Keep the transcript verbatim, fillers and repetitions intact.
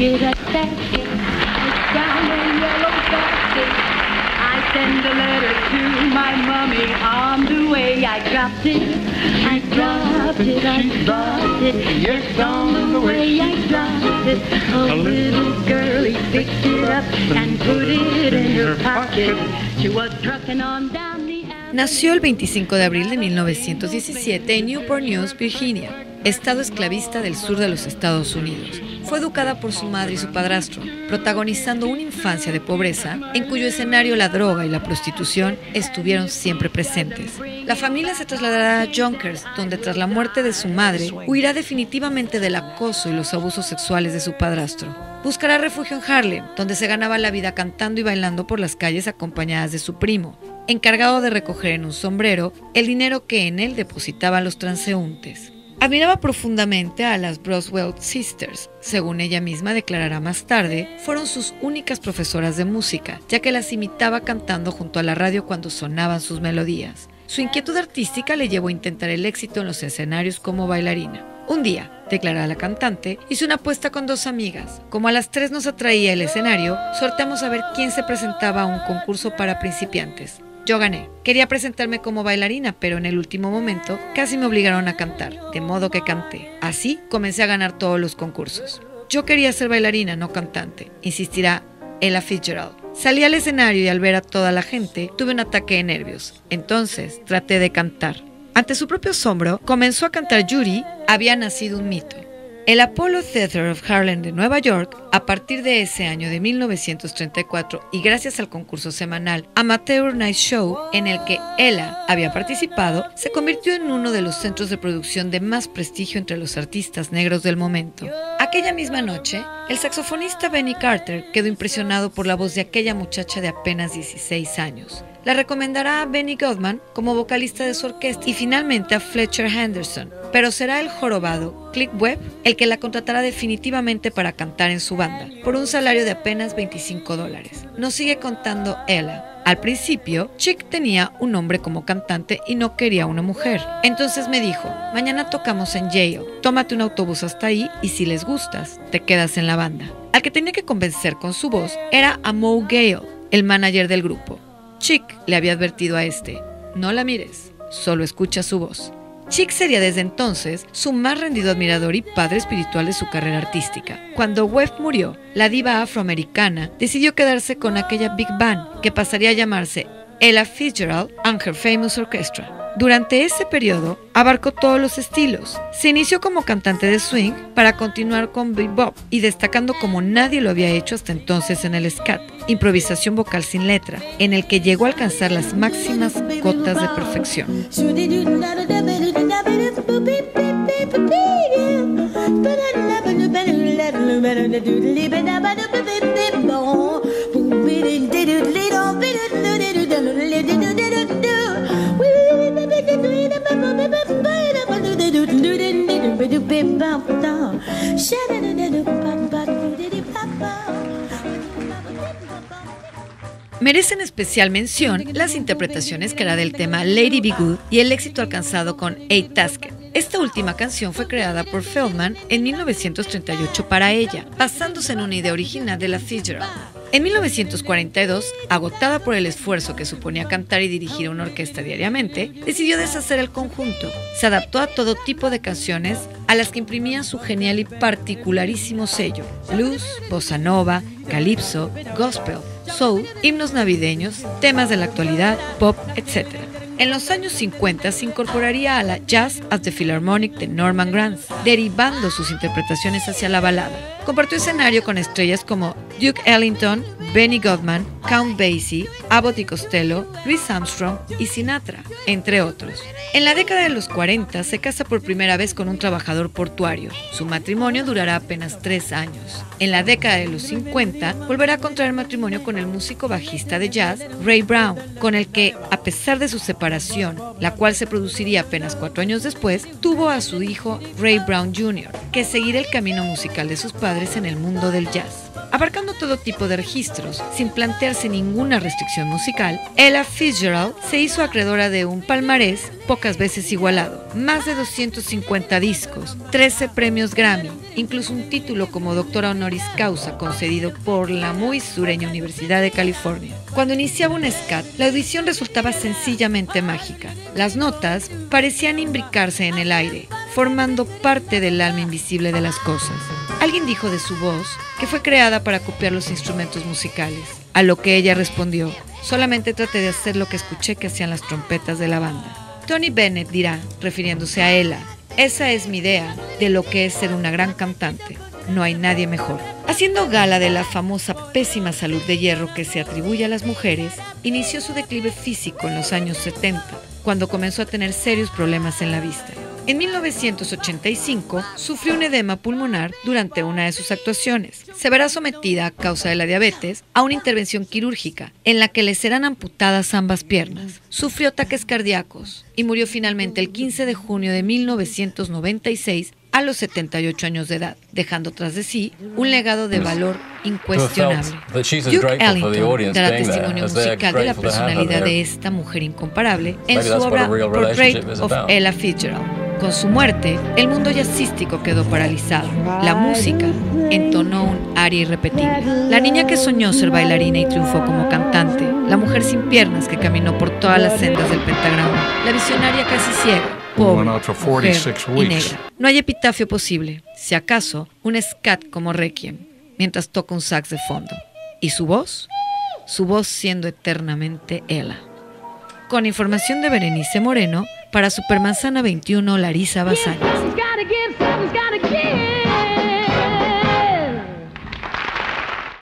basket, a basket, I found a yellow basket. I send a letter to my mommy on the way. I dropped it, I dropped it, I dropped it. Yes, on the way I dropped it. A little girlie picked it up and put it in her pocket. She was trucking on down the avenue. Nació el veinticinco de abril de mil novecientos diecisiete en Newport News, Virginia, estado esclavista del sur de los Estados Unidos. Fue educada por su madre y su padrastro, protagonizando una infancia de pobreza en cuyo escenario la droga y la prostitución estuvieron siempre presentes. La familia se trasladará a Yonkers, donde tras la muerte de su madre, huirá definitivamente del acoso y los abusos sexuales de su padrastro. Buscará refugio en Harlem, donde se ganaba la vida cantando y bailando por las calles acompañadas de su primo, encargado de recoger en un sombrero el dinero que en él depositaban los transeúntes. Admiraba profundamente a las Broswell Sisters. Según ella misma declarará más tarde, fueron sus únicas profesoras de música, ya que las imitaba cantando junto a la radio cuando sonaban sus melodías. Su inquietud artística le llevó a intentar el éxito en los escenarios como bailarina. Un día, declara la cantante, hice una apuesta con dos amigas. Como a las tres nos atraía el escenario, sorteamos a ver quién se presentaba a un concurso para principiantes. Yo gané. Quería presentarme como bailarina, pero en el último momento casi me obligaron a cantar, de modo que canté. Así comencé a ganar todos los concursos. Yo quería ser bailarina, no cantante, insistirá Ella Fitzgerald. Salí al escenario y al ver a toda la gente, tuve un ataque de nervios. Entonces traté de cantar. Ante su propio asombro, comenzó a cantar Judy, había nacido un mito. El Apollo Theater of Harlem de Nueva York, a partir de ese año de mil novecientos treinta y cuatro y gracias al concurso semanal Amateur Night Show en el que Ella había participado, se convirtió en uno de los centros de producción de más prestigio entre los artistas negros del momento. Aquella misma noche, el saxofonista Benny Carter quedó impresionado por la voz de aquella muchacha de apenas dieciséis años. La recomendará a Benny Goodman como vocalista de su orquesta y finalmente a Fletcher Henderson, pero será el jorobado Click Webb el que la contratará definitivamente para cantar en su banda, por un salario de apenas veinticinco dólares. Nos sigue contando Ella. Al principio, Chick tenía un hombre como cantante y no quería una mujer. Entonces me dijo, mañana tocamos en Yale, tómate un autobús hasta ahí y si les gustas, te quedas en la banda. Al que tenía que convencer con su voz era a Moe Gale, el manager del grupo. Chick le había advertido a este, no la mires, solo escucha su voz. Chick sería desde entonces su más rendido admirador y padre espiritual de su carrera artística. Cuando Webb murió, la diva afroamericana decidió quedarse con aquella big band que pasaría a llamarse Ella Fitzgerald and Her Famous Orchestra. Durante ese periodo, abarcó todos los estilos. Se inició como cantante de swing para continuar con bebop y destacando como nadie lo había hecho hasta entonces en el scat, improvisación vocal sin letra, en el que llegó a alcanzar las máximas cotas de perfección. Merecen especial mención las interpretaciones que hará del tema Lady Be Good y el éxito alcanzado con Eight Tasket. Esta última canción fue creada por Feldman en mil novecientos treinta y ocho para ella, basándose en una idea original de la Fitzgerald. En mil novecientos cuarenta y dos, agotada por el esfuerzo que suponía cantar y dirigir una orquesta diariamente, decidió deshacer el conjunto. Se adaptó a todo tipo de canciones a las que imprimía su genial y particularísimo sello: blues, bossa nova, calipso, gospel, soul, himnos navideños, temas de la actualidad, pop, etcétera. En los años cincuenta se incorporaría a la Jazz at the Philharmonic de Norman Granz, derivando sus interpretaciones hacia la balada. Compartió escenario con estrellas como Duke Ellington, Benny Goodman, Count Basie, Abbott y Costello, Louis Armstrong y Sinatra, entre otros. En la década de los cuarenta se casa por primera vez con un trabajador portuario. Su matrimonio durará apenas tres años. En la década de los cincuenta volverá a contraer matrimonio con el músico bajista de jazz Ray Brown, con el que, a pesar de su separación, la cual se produciría apenas cuatro años después, tuvo a su hijo Ray Brown junior, que seguirá el camino musical de sus padres en el mundo del jazz. Abarcando todo tipo de registros, sin plantearse ninguna restricción musical, Ella Fitzgerald se hizo acreedora de un palmarés pocas veces igualado, más de doscientos cincuenta discos, trece premios Grammy, incluso un título como doctora honoris causa concedido por la muy sureña Universidad de California. Cuando iniciaba un scat, la audición resultaba sencillamente mágica. Las notas parecían imbricarse en el aire, formando parte del alma invisible de las cosas. Alguien dijo de su voz que fue creada para copiar los instrumentos musicales, a lo que ella respondió: solamente traté de hacer lo que escuché que hacían las trompetas de la banda. Tony Bennett dirá, refiriéndose a Ella: esa es mi idea de lo que es ser una gran cantante. No hay nadie mejor. Haciendo gala de la famosa pésima salud de hierro que se atribuye a las mujeres, inició su declive físico en los años setenta, cuando comenzó a tener serios problemas en la vista. En mil novecientos ochenta y cinco sufrió un edema pulmonar durante una de sus actuaciones. Se verá sometida, a causa de la diabetes, a una intervención quirúrgica en la que le serán amputadas ambas piernas. Sufrió ataques cardíacos y murió finalmente el quince de junio de mil novecientos noventa y seis a los setenta y ocho años de edad, dejando tras de sí un legado de valor incuestionable. Duke Ellington dará testimonio musical de la personalidad de esta mujer incomparable en su obra Portrait of Ella Fitzgerald. Con su muerte, el mundo jazzístico quedó paralizado. La música entonó un aria irrepetible. La niña que soñó ser bailarina y triunfó como cantante. La mujer sin piernas que caminó por todas las sendas del pentagrama. La visionaria casi ciega, pobre, mujer y negra. No hay epitafio posible. Si acaso, un scat como Requiem, mientras toca un sax de fondo. ¿Y su voz? Su voz siendo eternamente Ella. Con información de Berenice Moreno, para Supermanzana veintiuno, Larisa Bazañas.